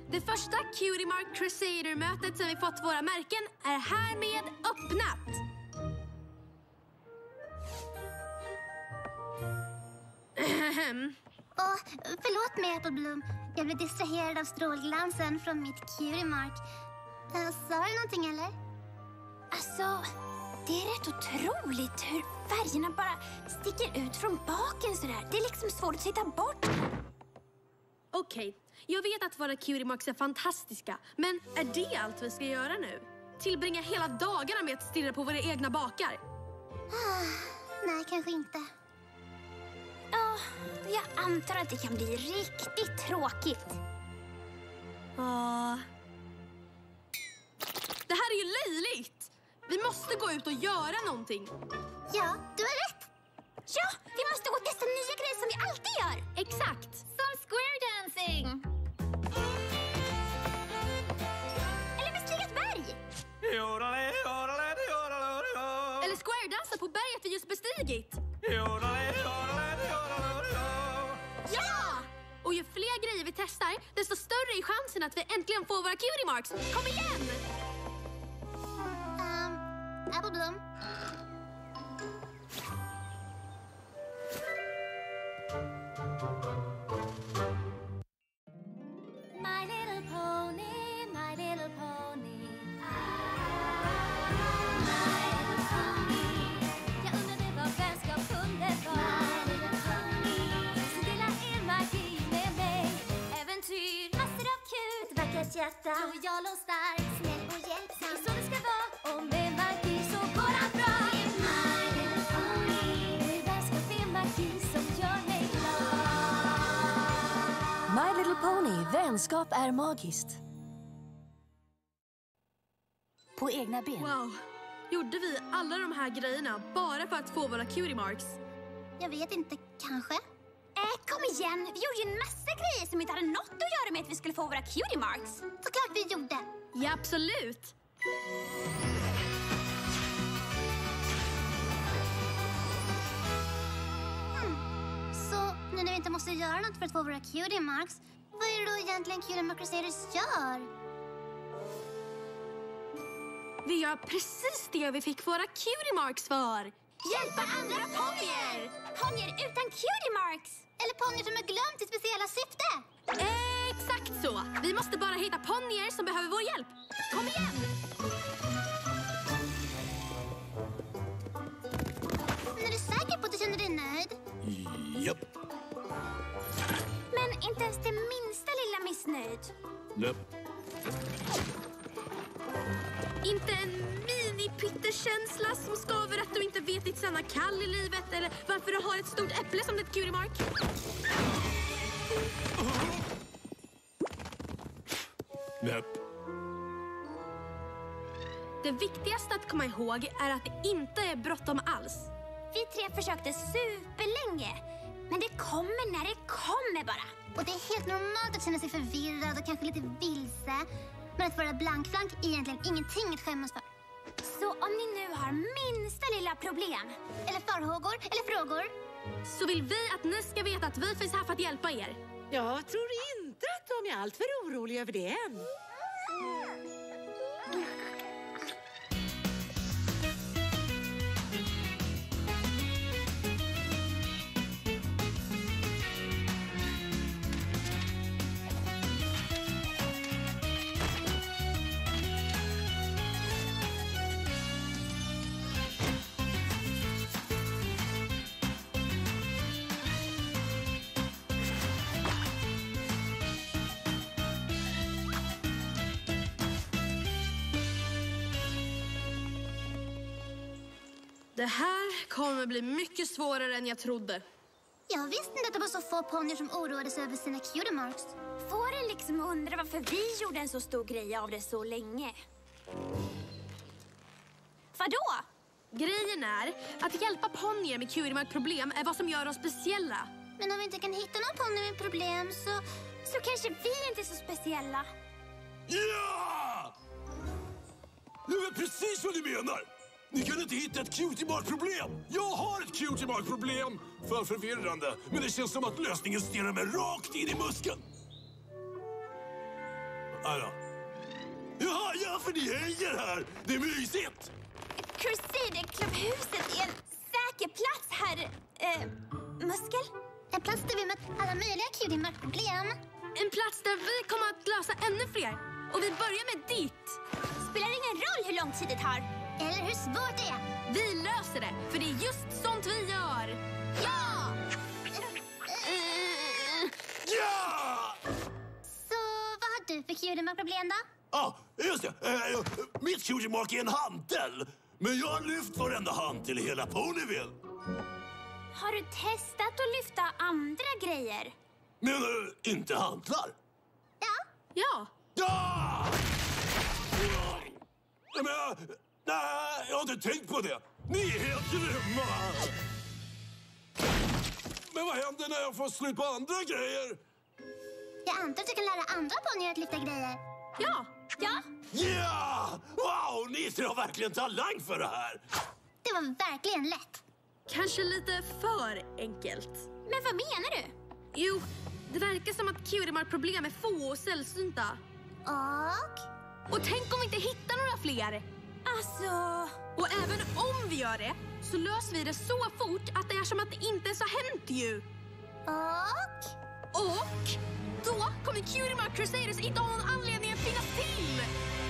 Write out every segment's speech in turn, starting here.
Det första Cutie Mark Crusader-mötet som vi fått våra märken är härmed öppnat. Förlåt mig, Apple Bloom. Jag blev distraherad av strålglansen från mitt Cutie Mark. Sa du någonting eller? Alltså, det är rätt otroligt hur färgerna bara sticker ut från baken sådär. Det är liksom svårt att titta bort. Okej, jag vet att våra Cutie Marks är fantastiska. Men är det allt vi ska göra nu? Tillbringa hela dagarna med att stirra på våra egna bakar? Nej, kanske inte. Ja, jag antar att det kan bli riktigt tråkigt. Det här är ju löjligt! Vi måste gå ut och göra någonting. Ja, du har rätt. Ja, vi måste gå och testa nya grejer som vi alltid gör. Exakt. Som square dancing. Eller bestiga ett berg. Eller square dansa på berget vi just bestigit. Ja! Och ju fler grejer vi testar, desto större är chansen att vi äntligen får våra Cutie Marks. Kom igen! Apple Bloom. My little pony, my little pony. My little pony. Jag undrade vad vänskap kunde vara. My little pony. Så dela er magi med mig. Äventyr, massor av kul. Vackert hjärta, lojal och stark. Snäll och hjälpsam, så det ska vara. Och med magi så går allt bra. My little pony. Med vänskap är magi som gör mig glad. My Little Pony, vänskap är magiskt. På egna ben. Wow, gjorde vi alla de här grejerna bara för att få våra Cutie Marks? Jag vet inte, kanske. Kom igen, vi gjorde ju en massa grejer som inte hade något att göra med att vi skulle få våra Cutie Marks. Såklart vi gjorde. Ja, absolut. Så nu när vi inte måste göra något för att få våra Cutie Marks, vad är det då egentligen Cutie Mark Crusaders gör? Vi gör precis det vi fick våra Cutie Marks för. Hjälpa andra ponyer! Ponyer utan Cutie Marks. Eller ponyer som är glömt i speciella syfte. Exakt så! Vi måste bara hitta ponyer som behöver vår hjälp. Kom igen! Men är du säker på att du känner dig nöjd? Japp. Men inte ens det minsta lilla missnöjd. Japp. Inte en mini-pyttekänsla som skaver att du inte vet ditt sanna kall i livet eller varför du har ett stort äpple som ditt Cutie Mark. Japp. Det viktigaste att komma ihåg är att det inte är bråttom alls. Vi tre försökte superlänge. Men det kommer när det kommer bara. Och det är helt normalt att känna sig förvirrad och kanske lite vilse. Men att vara blankflank är egentligen ingenting att skämmas för. Så om ni nu har minsta lilla problem Eller farhågor, eller frågor. Så vill vi att ni ska veta att vi finns här för att hjälpa er. Jag tror inte att de är allt för oroliga över det än. Det här kommer bli mycket svårare än jag trodde. Jag visste inte att det var så få ponyer som oroade sig över sina Cutie Marks. får en liksom undra varför vi gjorde en så stor grej av det så länge. Vadå? Grejen är att hjälpa ponyer med Cutie Mark-problem är vad som gör oss speciella. Men om vi inte kan hitta någon ponny med problem så kanske vi inte är så speciella. Ja! Det är precis vad ni menar! Ni kan inte hitta ett Cutie Mark-problem. Jag har ett Cutie Mark-problem. För förvirrande, men det känns som att lösningen stirrar mig rakt in i muskeln. Ja, för ni hänger här. Det är mysigt. Crusader-klubbhuset är en säker plats, herr... Muskel? En plats där vi mött alla möjliga Cutie-Mark-problem. En plats där vi kommer att lösa ännu fler. Och vi börjar med ditt. Spelar ingen roll hur lång tid det tar. Eller hur svårt det är. Vi löser det, för det är just sånt vi gör. Ja! Ja! Så vad har du för Cutie-Mark-problem då? Ja, just det. Mitt Cutie Mark är en hantel. Men jag har lyft varenda hantel i hela Ponyville. Har du testat att lyfta andra grejer? Menar du inte hantlar? Ja. Ja. Ja! Nej, jag har inte tänkt på det. Ni är helt grymma. Men vad händer när jag får slut på andra grejer? Jag antar att du kan lära andra ponnyer att lyfta grejer. Ja. Ja. Ja! Wow, ni tre har verkligen talang för det här. Det var verkligen lätt. Kanske lite för enkelt. Men vad menar du? Jo, det verkar som att Cutie-Mark-problem är få och sällsynta. Och? Och tänk om vi inte hittar några fler. Alltså... Och även om vi gör det så löser vi det så fort att det är som att det inte ens har hänt ju. Och då kommer Cutie-Mark Crusaders inte ha någon anledning att finnas till.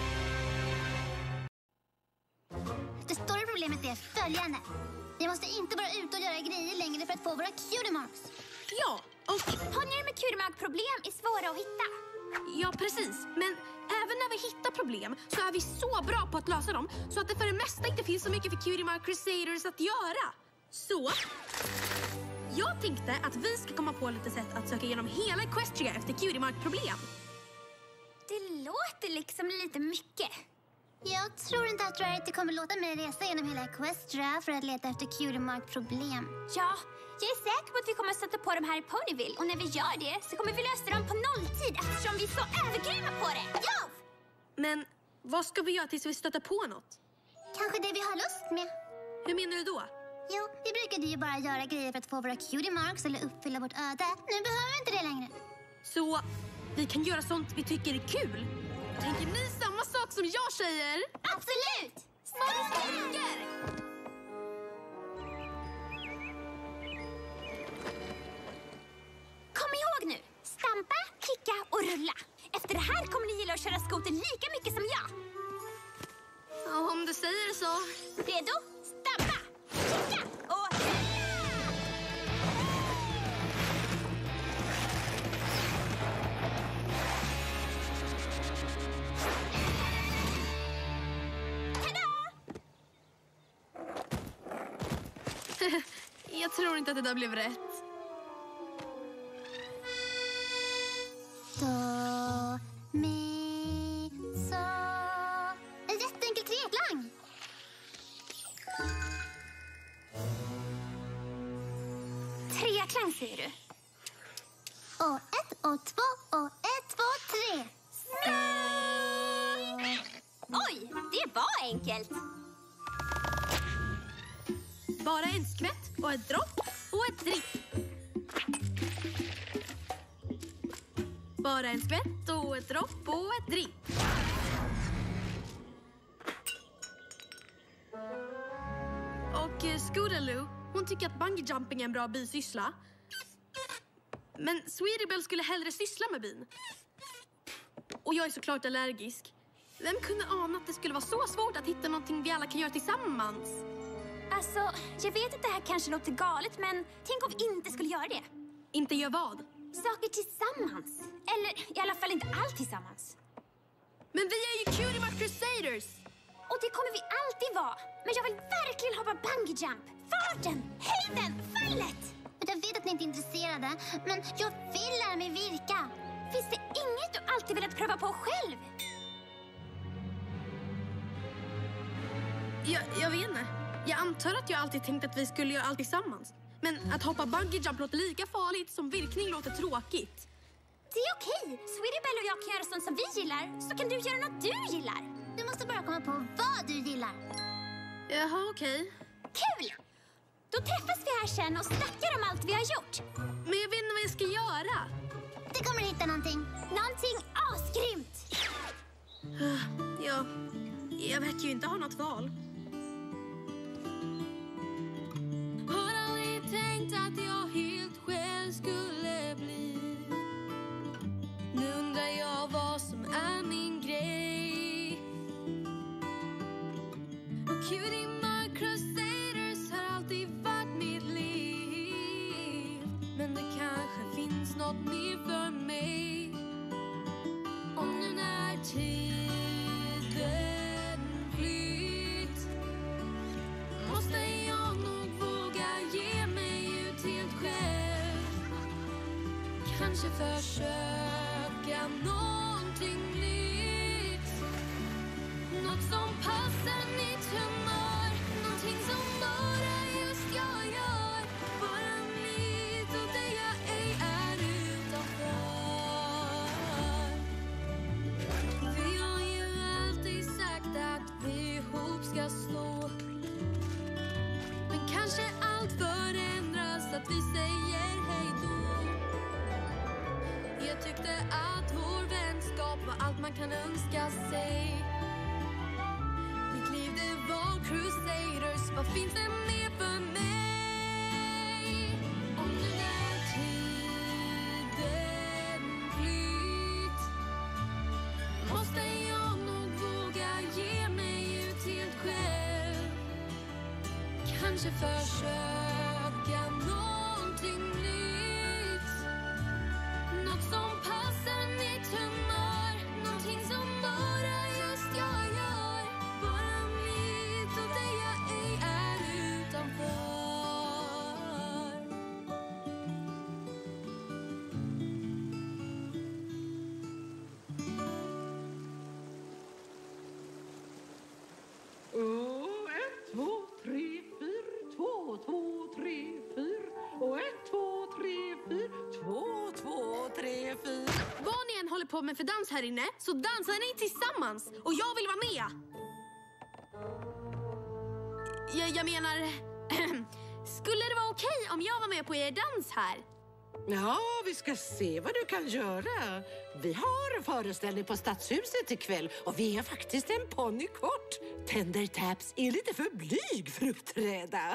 Det stora problemet är följande. Vi måste inte bara ut och göra grejer längre för att få våra Cutie-Marks. Ja, och Ponyer med Cutie-Mark-problem är svåra att hitta. ja, precis. Men även när vi hittar problem så är vi så bra på att lösa dem så att det för det mesta inte finns så mycket för Cutie-Mark Crusaders att göra. Så jag tänkte att vi ska komma på lite sätt att söka igenom hela Equestria efter Cutie-Mark-problem. Det låter liksom lite mycket. Jag tror inte att Rarity kommer låta mig resa genom hela Equestria för att leta efter Cutie-Mark-problem. Ja, jag är säker på att vi kommer att stöta på dem här i Ponyville. Och när vi gör det så kommer vi lösa dem på nolltid eftersom vi är så övergrymma på det. Ja! Men vad ska vi göra tills vi stöter på något? Kanske det vi har lust med. Hur menar du då? Jo, vi brukade ju bara göra grejer för att få våra Cutie-Marks eller uppfylla vårt öde. Nu behöver vi inte det längre. Så vi kan göra sånt vi tycker är kul. Tänker ni samma sak som jag, tjejer? Absolut! Småstyrker! Kom ihåg nu! Stampa, kicka och rulla. Efter det här kommer ni gilla att köra skoter lika mycket som jag. Ja, om du säger så. Redo? Stampa, kicka och rulla! Jag tror inte att det där blev rätt. Do, mi, so. En jätteenkel treklang. Treklang säger du? Och ett, och två, och ett, två, tre. Oj, det var enkelt. Bara en skvätt och ett dropp och ett dripp. Bara en skvätt och ett dropp och ett dripp. Och Scootaloo, hon tycker att bungee jumping är en bra bisyssla. Men Sweetie Belle skulle hellre syssla med bin. Och jag är såklart allergisk. Vem kunde ana att det skulle vara så svårt att hitta någonting vi alla kan göra tillsammans? Alltså, jag vet att det här kanske låter galet, men tänk om vi inte skulle göra det. Inte gör vad? Saker tillsammans. Eller i alla fall inte allt tillsammans. Men vi är ju Cutie-Mark Crusaders! Och det kommer vi alltid vara. Men jag vill verkligen hoppa bungee jump. Farten, höjden, fallet! Jag vet att ni inte är intresserade, men jag vill lära mig virka. Finns det inget du alltid velat pröva på själv? Jag vet inte. Jag antar att jag alltid tänkt att vi skulle göra allt tillsammans. Men att hoppa bungee jump låter lika farligt som virkning låter tråkigt. Det är okej. Sweetie Belle och jag kan göra sånt som vi gillar. Så kan du göra något du gillar. Du måste bara komma på vad du gillar. Jaha, okej. Kul! Då träffas vi här sen och snackar om allt vi har gjort. Men jag vet inte vad jag ska göra. Du kommer hitta någonting. Någonting asgrymt! Ja, jag verkar ju inte ha något val. Har aldrig tänkt att jag helt själv skulle bli. Nu undrar jag vad som är min grej. Och Cutie Mark Crusaders har alltid varit mitt liv. Men det kanske finns något mer för mig. Och nu när tiden flytt måste jag nog våga ge mig ut helt själv. Kanske försöka någonting nytt. Något som passar mitt humör. Någonting som bara just jag gör. Bara mitt och det jag ej är utanför. Vi har ju alltid sagt att vi ihop ska stå. Men kanske allt förändras att vi säger hej då. Jag tyckte att vår vänskap var allt man kan önska sig. Mitt liv det var Crusaders. Vad finns det mer för mig? Om nu när tiden flytt måste jag nog våga ge mig ut helt själv. Kanske försöka någonting nytt. Något som passar mitt humör. Någonting som bara just jag gör. Bara mitt och det jag ej är utanför. Och 1, 2, 3, 4, 2, 2, 3, 4. Och 1, 2, 3, 4, 2, 2, 3, 4. Vad ni än håller på med för dans här inne så dansar ni tillsammans och jag vill vara med. Jag menar, skulle det vara okej om jag var med på er dans här? Ja, vi ska se vad du kan göra. Vi har en föreställning på Stadshuset ikväll och vi är faktiskt en ponnykort. Tender Taps är lite för blyg för att uppträda.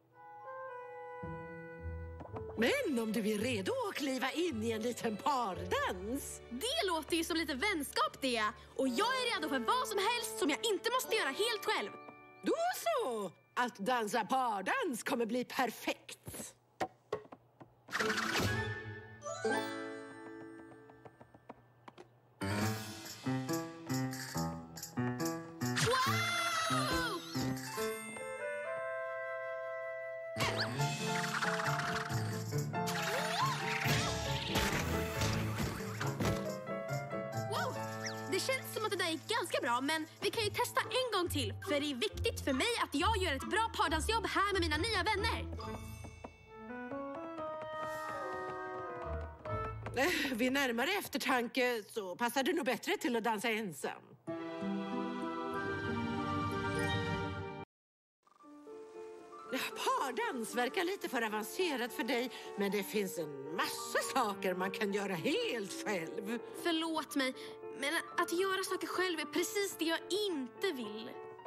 Men om du är redo att kliva in i en liten pardans. Det låter ju som lite vänskap det. Och jag är redo för vad som helst som jag inte måste göra helt själv. Då så! Att dansa pardans kommer bli perfekt. Wow! Wow! Det känns som att det där gick ganska bra, men vi kan ju testa en gång till. För det är viktigt för mig att jag gör ett bra pardansjobb här med mina nya vänner. Vid närmare eftertanke så passar det nog bättre till att dansa ensam. Ja, pardans verkar lite för avancerat för dig, men det finns en massa saker man kan göra helt själv. Förlåt mig, men att göra saker själv är precis det jag inte vill.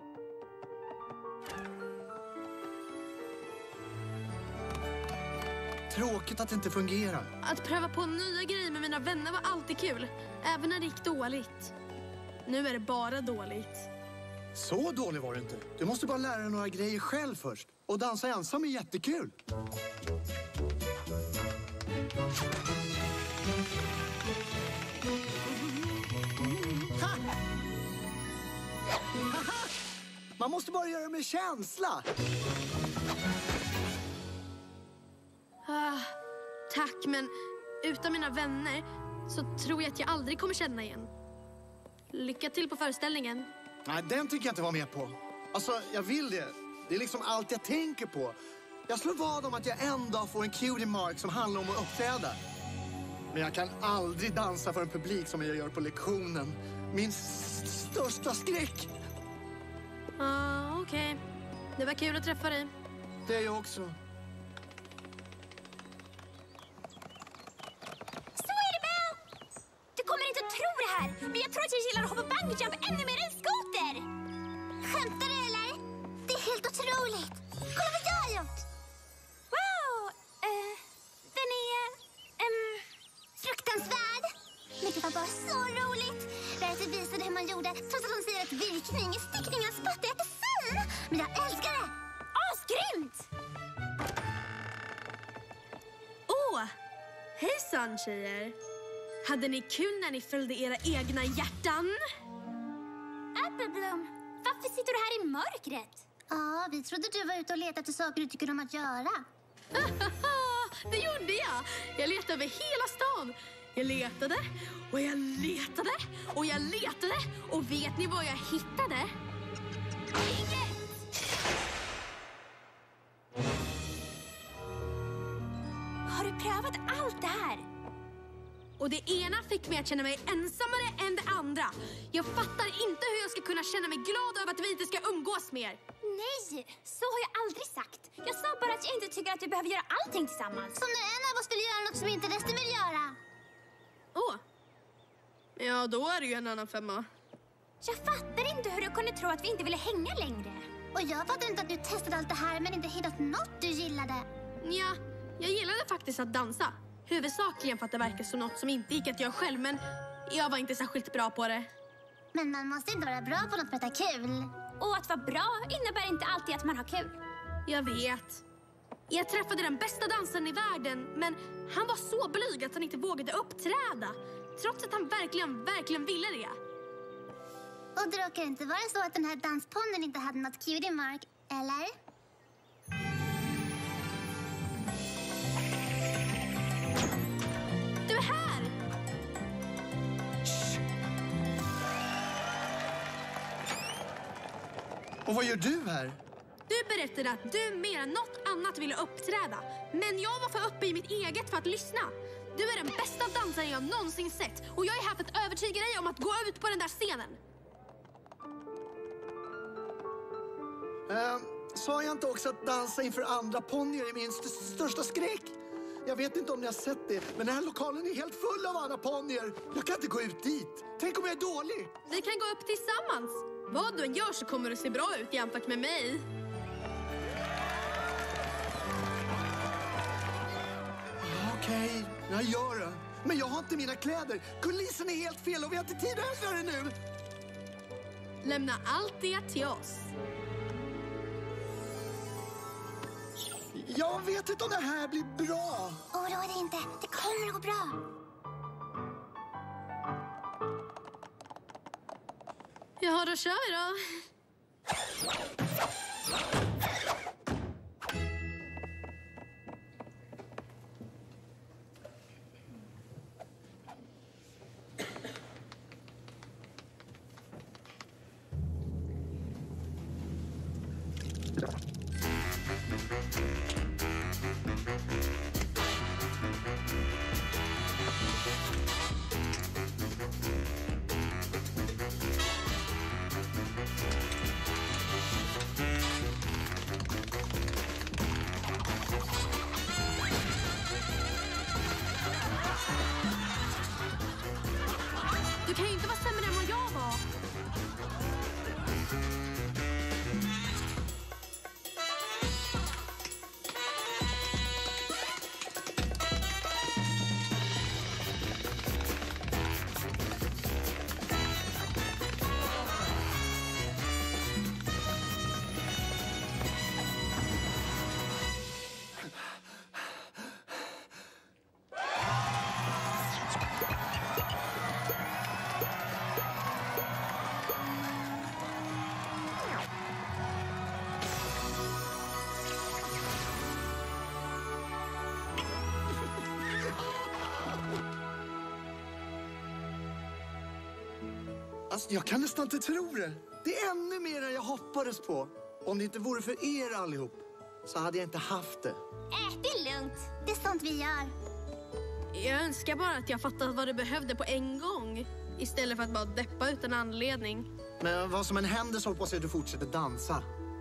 Tråkigt att det inte fungerar. Att pröva på nya grejer med mina vänner var alltid kul, även när det gick dåligt. Nu är det bara dåligt. Så dålig var det inte. Du måste bara lära dig några grejer själv först. Och dansa ensam är jättekul. Man måste bara göra det med känsla. Tack, men utan mina vänner så tror jag att jag aldrig kommer känna igen. Lycka till på föreställningen. Nej, den tycker jag inte vara med på. Alltså, jag vill det. Det är liksom allt jag tänker på. Jag slår vad om att jag en dag får en Cutie Mark som handlar om att uppträda. Men jag kan aldrig dansa för en publik som jag gör på lektionen. Min största skräck. Okej. Det var kul att träffa dig. Det är jag också. Sweetie Belle! Du kommer inte att tro det här, men jag tror att jag gillar att hoppa bungee bungyjump ännu mer än skoter! Skämtar du eller? Det är helt otroligt. Kolla vad jag har gjort. Wow! Den är... Fruktansvärd. Men det var bara så roligt. Rarity visade hur man gjorde trots att hon säger att virkning i stickningens spott är fin. Men jag älskar det. Asgrymt! Hejsan tjejer! Hade ni kul när ni följde era egna hjärtan? Appleblom, varför sitter du här i mörkret? Ja, vi trodde du var ute och letade efter saker du tycker om att göra. Det gjorde jag! Jag letade över hela stan. Jag letade och jag letade och jag letade. Och vet ni vad jag hittade? Inget! Har du prövat allt det här? Och det ena fick mig att känna mig ensammare än det andra. Jag fattar inte hur jag ska kunna känna mig glad över att vi inte ska umgås mer. Nej, så har jag aldrig sagt. Jag sa bara att jag inte tycker att vi behöver göra allting tillsammans. Som när en av oss vill göra något som inte resten vill göra. Ja, då är det ju en annan femma. Jag fattar inte hur du kunde tro att vi inte ville hänga längre. Och jag fattar inte att du testade allt det här men inte hittat något du gillade. Ja, jag gillade faktiskt att dansa. Huvudsakligen för att det verkar som något som inte gick att göra själv, men jag var inte särskilt bra på det. Men man måste inte vara bra på något för att ha kul. Och att vara bra innebär inte alltid att man har kul. Jag vet. Jag träffade den bästa dansaren i världen, men han var så blyg att han inte vågade uppträda. Trots att han verkligen ville det. Och det råkar inte vara så att den här dansponnen inte hade något cutie mark, eller? Du är här! Och vad gör du här? Du berättade att du mer än något annat ville uppträda. Men jag var för uppe i mitt eget för att lyssna. Du är den bästa dansaren jag någonsin sett. Och jag är här för att övertyga dig om att gå ut på den där scenen. Sa jag inte också att dansa inför andra ponnyer är min största skräck? Jag vet inte om ni har sett det, men den här lokalen är helt full av andra ponnyer. Jag kan inte gå ut dit. Tänk om jag är dålig. Vi kan gå upp tillsammans. Vad du än gör så kommer du se bra ut jämfört med mig. Okej, jag gör det. Men jag har inte mina kläder. Kulissen är helt fel och vi har inte tid att höra det nu. Lämna allt det till oss. Jag vet inte om det här blir bra. Oroa dig inte, det kommer att gå bra. Ja, då kör vi då. Du kan ju inte vara sämre än vad jag var. Alltså, jag kan nästan inte tro det. Det är ännu mer än jag hoppades på. Om det inte vore för er allihop så hade jag inte haft det. Det är lugnt. Det är sånt vi gör. Jag önskar bara att jag fattat vad du behövde på en gång. Istället för att bara deppa utan anledning. Men vad som än händer så hoppas jag att du fortsätter dansa.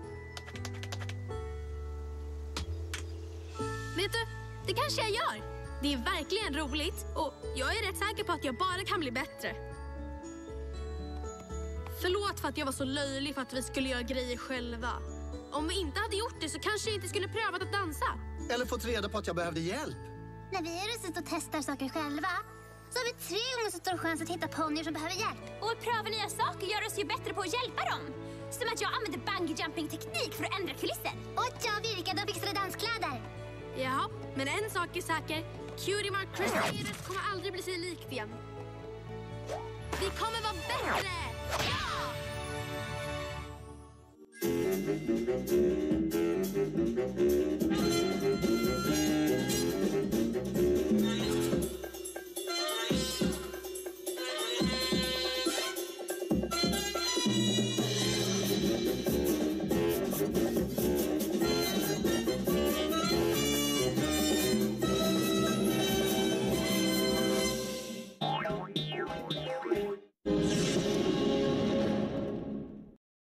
Vet du, det kanske jag gör. Det är verkligen roligt och jag är rätt säker på att jag bara kan bli bättre. Förlåt för att jag var så löjlig för att vi skulle göra grejer själva. Om vi inte hade gjort det så kanske jag inte skulle prövat att dansa. Eller fått reda på att jag behövde hjälp. När vi är ute och testar saker själva så har vi 3 gånger så stor chans att hitta ponnyer som behöver hjälp. Och att pröva nya saker gör oss ju bättre på att hjälpa dem. Som att jag använder bungee-jumping-teknik för att ändra kulisser. Och jag virkade och fixade danskläder. Ja, men en sak är säker. Cutie Mark Crusaders kommer aldrig bli sig likt igen. Vi kommer vara bättre! Ja!